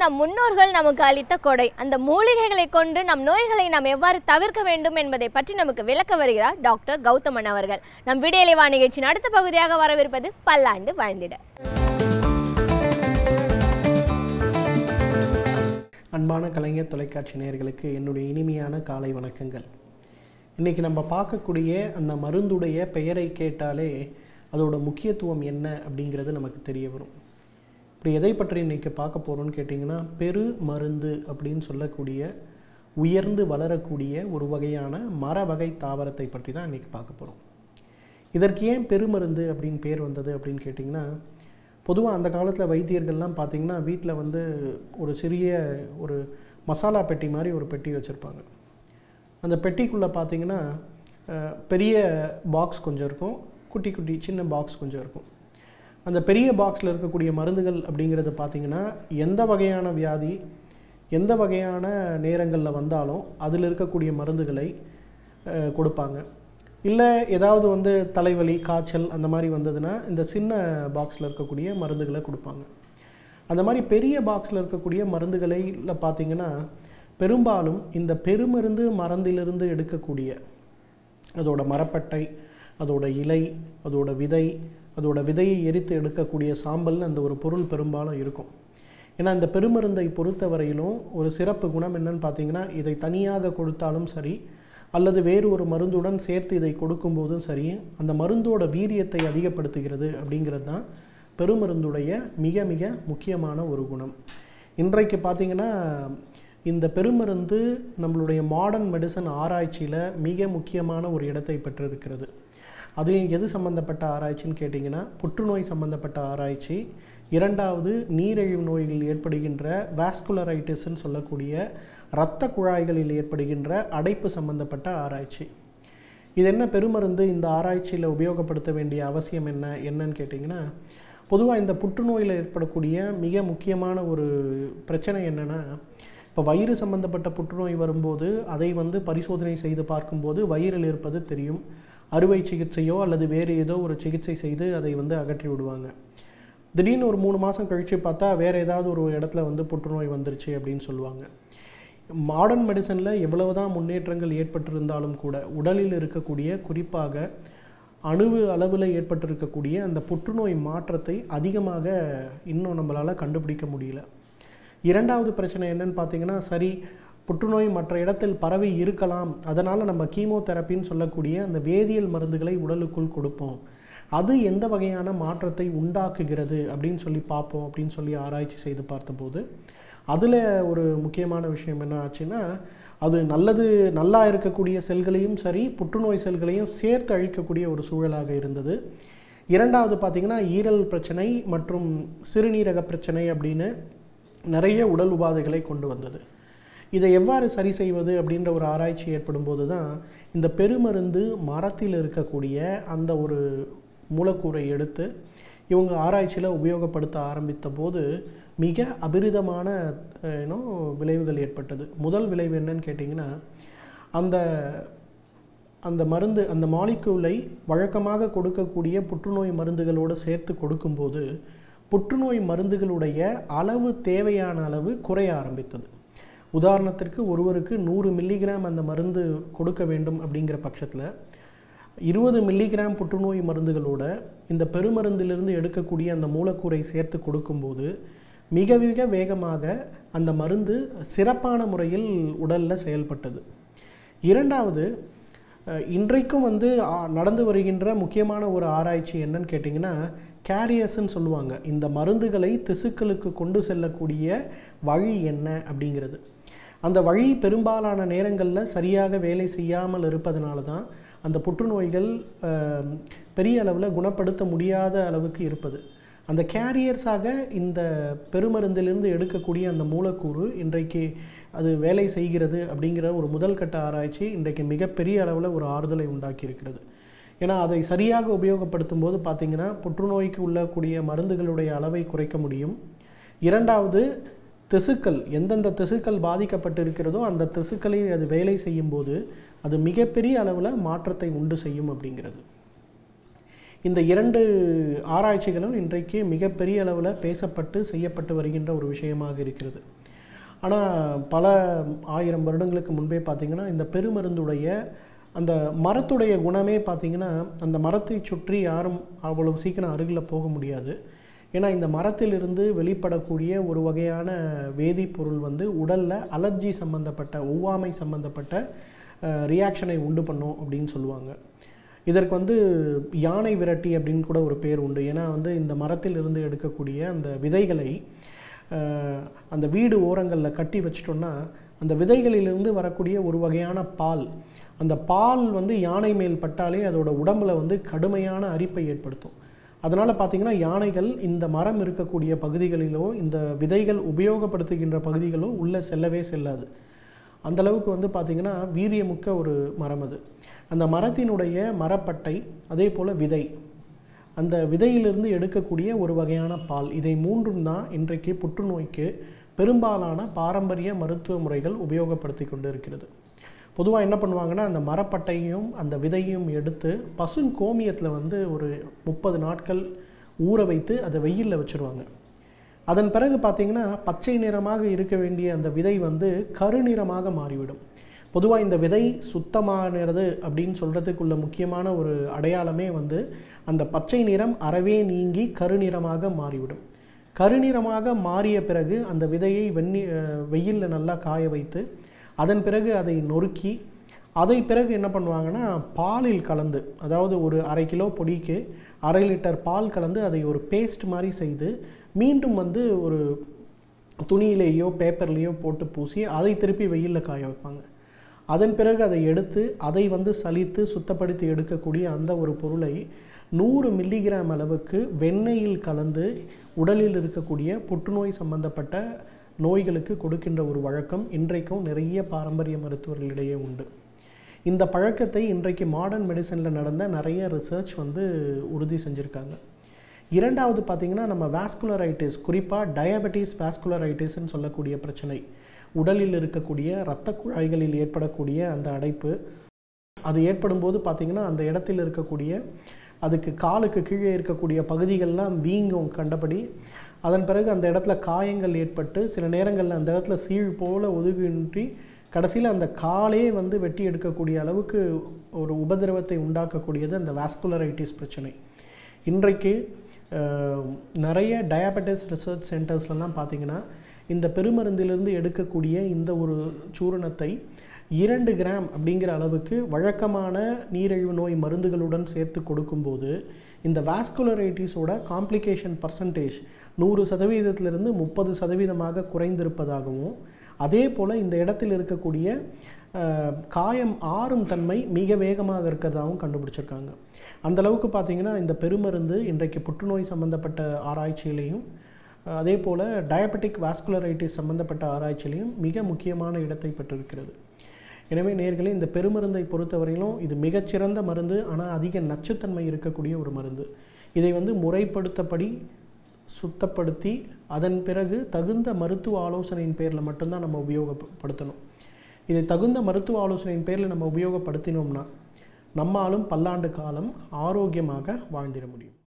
நம் முன்னோர்கள் நமக்கு அளித்த கொடை. அந்த மூலிகைகளை கொண்டு நம் நோய்களை நாம் எவ்வாறு தவிர்க்க வேண்டும் என்பதை பற்றி நமக்கு விளக்க வருகிறார் டாக்டர் கௌதமன் அவர்கள். நம் விடியலைவா நிகழ்ச்சியின் அடுத்த பகுதியாக வரவிருப்பது பல்லாண்டு வாழ்ந்திட. அன்பான கலைஞர் தொலைக்காட்சி நேயர்களுக்கு என்னுடைய இனிமையான காலை வணக்கங்கள். இன்றைக்கி நம்ம பார்க்கக்கூடிய அந்த மருந்துடைய பெயரை கேட்டாலே அதோட முக்கியத்துவம் என்ன அப்படிங்கிறது நமக்கு தெரிய வரும். இப்படி எதை பற்றி இன்றைக்கி பார்க்க போகிறோன்னு கேட்டிங்கன்னா, பெரு மருந்து அப்படின்னு சொல்லக்கூடிய உயர்ந்து வளரக்கூடிய ஒரு வகையான மர வகை தாவரத்தை பற்றி தான் இன்றைக்கி பார்க்க போகிறோம். இதற்கு ஏன் பெருமருந்து அப்படின்னு பேர் வந்தது அப்படின்னு கேட்டிங்கன்னா, பொதுவாக அந்த காலத்தில் வைத்தியர்கள்லாம் பார்த்திங்கன்னா வீட்டில் வந்து ஒரு சிறிய ஒரு மசாலா பெட்டி மாதிரி ஒரு பெட்டி வச்சுருப்பாங்க. அந்த பெட்டிக்குள்ளே பார்த்திங்கன்னா பெரிய பாக்ஸ் கொஞ்சம் இருக்கும், குட்டி குட்டி சின்ன பாக்ஸ் கொஞ்சம் இருக்கும். அந்த பெரிய பாக்ஸில் இருக்கக்கூடிய மருந்துகள் அப்படிங்கிறது பார்த்திங்கன்னா எந்த வகையான வியாதி எந்த வகையான நேரங்களில் வந்தாலும் அதில் இருக்கக்கூடிய மருந்துகளை கொடுப்பாங்க. இல்லை ஏதாவது வந்து தலைவலி காய்ச்சல் அந்த மாதிரி வந்ததுன்னா இந்த சின்ன பாக்ஸில் இருக்கக்கூடிய மருந்துகளை கொடுப்பாங்க. அந்த மாதிரி பெரிய பாக்ஸில் இருக்கக்கூடிய மருந்துகளை பார்த்திங்கன்னா பெரும்பாலும் இந்த பெருமருந்து மருந்திலிருந்து எடுக்கக்கூடிய அதோட மரப்பட்டை, அதோட இலை, அதோட விதை, அதோட விதையை எரித்து எடுக்கக்கூடிய சாம்பல்னு அந்த ஒரு பொருள் பெரும்பாலும் இருக்கும். ஏன்னா இந்த பெருமருந்தை பொறுத்தவரையிலும் ஒரு சிறப்பு குணம் என்னன்னு பார்த்திங்கன்னா, இதை தனியாக கொடுத்தாலும் சரி அல்லது வேறு ஒரு மருந்துடன் சேர்த்து இதை கொடுக்கும்போதும் சரி அந்த மருந்தோட வீரியத்தை அதிகப்படுத்துகிறது அப்படிங்கிறது தான் பெருமருந்துடைய மிக மிக முக்கியமான ஒரு குணம். இன்றைக்கு பார்த்திங்கன்னா இந்த பெருமருந்து நம்மளுடைய மாடர்ன் மெடிசன் ஆராய்ச்சியில் மிக முக்கியமான ஒரு இடத்தை பெற்றிருக்கிறது. அதுலேயும் எது சம்மந்தப்பட்ட ஆராய்ச்சின்னு கேட்டிங்கன்னா, புற்றுநோய் சம்மந்தப்பட்ட ஆராய்ச்சி, இரண்டாவது நீரிழிவு நோய்கள் ஏற்படுகின்ற வாஸ்குலரைட்டிஸ்ன்னு சொல்லக்கூடிய இரத்த குழாய்களில் ஏற்படுகின்ற அடைப்பு சம்பந்தப்பட்ட ஆராய்ச்சி. இது என்ன பெருமருந்து இந்த ஆராய்ச்சியில் உபயோகப்படுத்த வேண்டிய அவசியம் என்னன்னு கேட்டிங்கன்னா, பொதுவாக இந்த புற்றுநோயில் ஏற்படக்கூடிய மிக முக்கியமான ஒரு பிரச்சனை என்னென்னா, இப்போ வயிறு சம்பந்தப்பட்ட புற்றுநோய் வரும்போது அதை வந்து பரிசோதனை செய்து பார்க்கும்போது வயிறில் இருப்பது தெரியும். அறுவை சிகிச்சையோ அல்லது வேறு ஏதோ ஒரு சிகிச்சை செய்து அதை வந்து அகற்றி விடுவாங்க. திடீர்னு ஒரு 3 மாதம் கழித்து பார்த்தா வேறு ஏதாவது ஒரு இடத்துல வந்து புற்றுநோய் வந்துருச்சு அப்படின்னு சொல்லுவாங்க. மாடர்ன் மெடிசனில் எவ்வளவு தான் முன்னேற்றங்கள் ஏற்பட்டிருந்தாலும் கூட உடலில் இருக்கக்கூடிய குறிப்பாக அணுவு அளவில் ஏற்பட்டிருக்கக்கூடிய அந்த புற்றுநோய் மாற்றத்தை அதிகமாக இன்னும் நம்மளால் கண்டுபிடிக்க முடியல. இரண்டாவது பிரச்சனை என்னன்னு பார்த்திங்கன்னா, சரி புற்றுநோய் மற்ற இடத்தில் பரவி இருக்கலாம், அதனால் நம்ம கீமோதெரப்பின்னு சொல்லக்கூடிய அந்த வேதியியல் மருந்துகளை உடலுக்குள் கொடுப்போம், அது எந்த வகையான மாற்றத்தை உண்டாக்குகிறது அப்படின்னு சொல்லி பார்ப்போம் அப்படின்னு சொல்லி ஆராய்ச்சி செய்து பார்த்தபோது அதில் ஒரு முக்கியமான விஷயம் என்ன ஆச்சுன்னா, அது நல்லா இருக்கக்கூடிய செல்களையும் சரி புற்றுநோய் செல்களையும் சேர்த்து அழிக்கக்கூடிய ஒரு சூழலாக இருந்தது. இரண்டாவது பார்த்திங்கன்னா ஈரல் பிரச்சனை மற்றும் சிறுநீரக பிரச்சனை அப்படின்னு நிறைய உடல் உபாதைகளை கொண்டு வந்தது. இதை எவ்வாறு சரி செய்வது அப்படின்ற ஒரு ஆராய்ச்சி ஏற்படும் போது தான் இந்த பெருமருந்து மரத்தில் இருக்கக்கூடிய அந்த ஒரு மூலக்கூறை எடுத்து இவங்க ஆராய்ச்சியில் உபயோகப்படுத்த ஆரம்பித்த போது மிக அபரிதமான விளைவுகள் ஏற்பட்டது. முதல் விளைவு என்னன்னு கேட்டிங்கன்னா, அந்த மருந்து அந்த மாலிக்யூலை வழக்கமாக கொடுக்கக்கூடிய புற்றுநோய் மருந்துகளோடு சேர்த்து கொடுக்கும்போது புற்றுநோய் மருந்துகளுடைய அளவு தேவையான அளவு குறைய ஆரம்பித்தது. உதாரணத்திற்கு ஒருவருக்கு 100 மில்லிகிராம் அந்த மருந்து கொடுக்க வேண்டும் அப்படிங்கிற பட்சத்தில் 20 மில்லிகிராம் புற்றுநோய் மருந்துகளோட இந்த பெருமருந்திலிருந்து எடுக்கக்கூடிய அந்த மூலக்கூறை சேர்த்து கொடுக்கும்போது மிக மிக வேகமாக அந்த மருந்து சிறப்பான முறையில் உடலில் செயல்பட்டது. இரண்டாவது, இன்றைக்கும் வந்து நடந்து வருகின்ற முக்கியமான ஒரு ஆராய்ச்சி என்னன்னு கேட்டிங்கன்னா, கேரியர்ஸ்ன்னு சொல்லுவாங்க. இந்த மருந்துகளை திசுக்களுக்கு கொண்டு செல்லக்கூடிய வழி என்ன அப்படிங்கிறது. அந்த வழி பெரும்பாலான நேரங்களில் சரியாக வேலை செய்யாமல் இருப்பதனால தான் அந்த புற்றுநோய்கள் பெரிய அளவில் குணப்படுத்த முடியாத அளவுக்கு இருப்பது. அந்த கேரியர்ஸாக இந்த பெருமருந்திலிருந்து எடுக்கக்கூடிய அந்த மூலக்கூறு இன்றைக்கு அது வேலை செய்கிறது அப்படிங்கிற ஒரு முதல் கட்ட ஆராய்ச்சி இன்றைக்கு மிகப்பெரிய அளவில் ஒரு ஆறுதலை உண்டாக்கி இருக்கிறது. ஏன்னா அதை சரியாக உபயோகப்படுத்தும் போது பார்த்திங்கன்னா புற்றுநோய்க்கு உள்ளக்கூடிய மருந்துகளுடைய அளவை குறைக்க முடியும். இரண்டாவது, திசுக்கள் எந்தெந்த திசுக்கள் பாதிக்கப்பட்டு இருக்கிறதோ அந்த திசுக்களை அது வேலை செய்யும் போது அது மிகப்பெரிய அளவில் மாற்றத்தை உண்டு செய்யும் அப்படிங்கிறது. இந்த இரண்டு ஆராய்ச்சிகளும் இன்றைக்கு மிகப்பெரிய அளவில் பேசப்பட்டு செய்யப்பட்டு வருகின்ற ஒரு விஷயமாக இருக்கிறது. ஆனால் பல ஆயிரம் வருடங்களுக்கு முன்பே பார்த்திங்கன்னா இந்த பெருமருந்துடைய அந்த மரத்துடைய குணமே பார்த்திங்கன்னா அந்த மரத்தை சுற்றி யாரும் அவ்வளவு சீக்கிரம் அருகில் போக முடியாது. ஏன்னா இந்த மரத்திலிருந்து வெளிப்படக்கூடிய ஒரு வகையான வேதிப்பொருள் வந்து உடலில் அலர்ஜி சம்மந்தப்பட்ட ஒவ்வாமை சம்மந்தப்பட்ட ரியாக்ஷனை உண்டு பண்ணும் அப்படின்னு சொல்லுவாங்க. இதற்கு வந்து யானை விரட்டி அப்படின்னு கூட ஒரு பேர் உண்டு. ஏன்னா வந்து இந்த மரத்திலிருந்து எடுக்கக்கூடிய அந்த விதைகளை அந்த வீடு ஓரங்களில் கட்டி வச்சிட்டோன்னா அந்த விதைகளிலிருந்து வரக்கூடிய ஒரு வகையான பால், அந்த பால் வந்து யானை மேல் பட்டாலே அதோட உடம்புல வந்து கடுமையான அரிப்பை ஏற்படுத்தும். அதனால் பார்த்திங்கன்னா யானைகள் இந்த மரம் இருக்கக்கூடிய பகுதிகளிலோ இந்த விதைகள் உபயோகப்படுத்துகின்ற பகுதிகளோ உள்ளே செல்லவே செல்லாது. அந்தளவுக்கு வந்து பார்த்திங்கன்னா வீரியமுக்க ஒரு மரம் அது. அந்த மரத்தினுடைய மரப்பட்டை, அதே போல் விதை, அந்த விதையிலிருந்து எடுக்கக்கூடிய ஒரு வகையான பால், இதை மூன்றும் தான் இன்றைக்கு புற்றுநோய்க்கு பெரும்பாலான பாரம்பரிய மருத்துவ முறைகள் உபயோகப்படுத்தி கொண்டு இருக்கிறது. பொதுவாக என்ன பண்ணுவாங்கன்னா அந்த மரப்பட்டையும் அந்த விதையும் எடுத்து பசுங்கோமியத்தில் வந்து ஒரு 30 நாட்கள் ஊற வைத்து அதை வெயிலில் வச்சுருவாங்க. அதன் பிறகு பார்த்திங்கன்னா பச்சை நிறமாக இருக்க வேண்டிய அந்த விதை வந்து கருநிறமாக மாறிவிடும். பொதுவாக இந்த விதை சுத்தமானது அப்படின்னு சொல்கிறதுக்குள்ள முக்கியமான ஒரு அடையாளமே வந்து அந்த பச்சை நிறம் அறவே நீங்கி கருநிறமாக மாறிவிடும். கருநிறமாக மாறிய பிறகு அந்த விதையை வெயிலில் நல்லா காய வைத்து அதன் பிறகு அதை நொறுக்கி அதை பிறகு என்ன பண்ணுவாங்கன்னா பாலில் கலந்து, அதாவது ஒரு 1/2 கிலோ பொடிக்கு 1/2 லிட்டர் பால் கலந்து அதை ஒரு பேஸ்ட் மாதிரி செய்து மீண்டும் வந்து ஒரு துணியிலேயோ பேப்பர்லேயோ போட்டு பூசி அதை திருப்பி வெயிலில் காய வைப்பாங்க. அதன் பிறகு அதை எடுத்து அதை வந்து சலித்து சுத்தப்படுத்தி எடுக்கக்கூடிய அந்த ஒரு பொருளை 100 மில்லிகிராம் அளவுக்கு வெண்ணெயில் கலந்து உடலில் இருக்கக்கூடிய புற்றுநோய் சம்பந்தப்பட்ட நோய்களுக்கு கொடுக்கின்ற ஒரு வழக்கம் இன்றைக்கும் நிறைய பாரம்பரிய மருத்துவர்களிடையே உண்டு. இந்த பழக்கத்தை இன்றைக்கு மாடர்ன் மெடிசனில் நடந்த நிறைய ரிசர்ச் வந்து உறுதி செஞ்சுருக்காங்க. இரண்டாவது பார்த்திங்கன்னா நம்ம வாஸ்குலரைட்டிஸ், குறிப்பாக டயபெட்டிஸ் வாஸ்குலரைட்டிஸ்ன்னு சொல்லக்கூடிய பிரச்சனை, உடலில் இருக்கக்கூடிய இரத்த குழாய்களில் ஏற்படக்கூடிய அந்த அடைப்பு, அது ஏற்படும் போது பார்த்திங்கன்னா அந்த இடத்தில் இருக்கக்கூடிய அதுக்கு காலுக்கு கீழே இருக்கக்கூடிய பகுதிகள்லாம் வீங்கும் கண்டபடி. அதன் பிறகு அந்த இடத்துல காயங்கள் ஏற்பட்டு சில நேரங்களில் அந்த இடத்துல சீழ் போல் ஒதுங்கின்றி கடைசியில் அந்த காலே வந்து வெட்டி எடுக்கக்கூடிய அளவுக்கு ஒரு உபதிரவத்தை உண்டாக்கக்கூடியது அந்த வாஸ்குலரைட்டிஸ் பிரச்சனை. இன்றைக்கு நிறைய டயபெட்டிஸ் ரிசர்ச் சென்டர்ஸ்லாம் பார்த்திங்கன்னா இந்த பெருமருந்திலிருந்து எடுக்கக்கூடிய இந்த ஒரு சூரணத்தை 2 கிராம் அப்படிங்கிற அளவுக்கு வழக்கமான நீரிழிவு நோய் மருந்துகளுடன் சேர்த்து கொடுக்கும்போது இந்த வாஸ்குலரைட்டிஸோட காம்ப்ளிகேஷன் பர்சன்டேஜ் 100%லிருந்து 30% குறைந்திருப்பதாகவும், அதே போல் இந்த இடத்தில் இருக்கக்கூடிய காயம் ஆறும் தன்மை மிக வேகமாக இருக்கிறதாகவும் கண்டுபிடிச்சிருக்காங்க. அந்தளவுக்கு பார்த்திங்கன்னா இந்த பெருமருந்து இன்றைக்கு புற்றுநோய் சம்பந்தப்பட்ட ஆராய்ச்சியிலையும் அதே போல் டயபெட்டிக் வாஸ்குலரைட்டிஸ் சம்பந்தப்பட்ட ஆராய்ச்சியிலையும் மிக முக்கியமான இடத்தை பெற்றிருக்கிறது. எனவே நேயர்களே, இந்த பெருமருந்தை பொறுத்தவரையிலும் இது மிகச்சிறந்த மருந்து, ஆனால் அதிக நச்சுத்தன்மை இருக்கக்கூடிய ஒரு மருந்து. இதை வந்து முறைப்படுத்தப்படி சுத்தப்படுத்தி அதன் பிறகு தகுந்த மருத்துவ ஆலோசனையின் பேரில் மட்டும்தான் நம்ம உபயோகப்படுத்தணும். இதை தகுந்த மருத்துவ ஆலோசனையின் பேரில் நம்ம உபயோகப்படுத்தினோம்னா நம்மாலும் பல்லாண்டு காலம் ஆரோக்கியமாக வாழ்ந்திட முடியும்.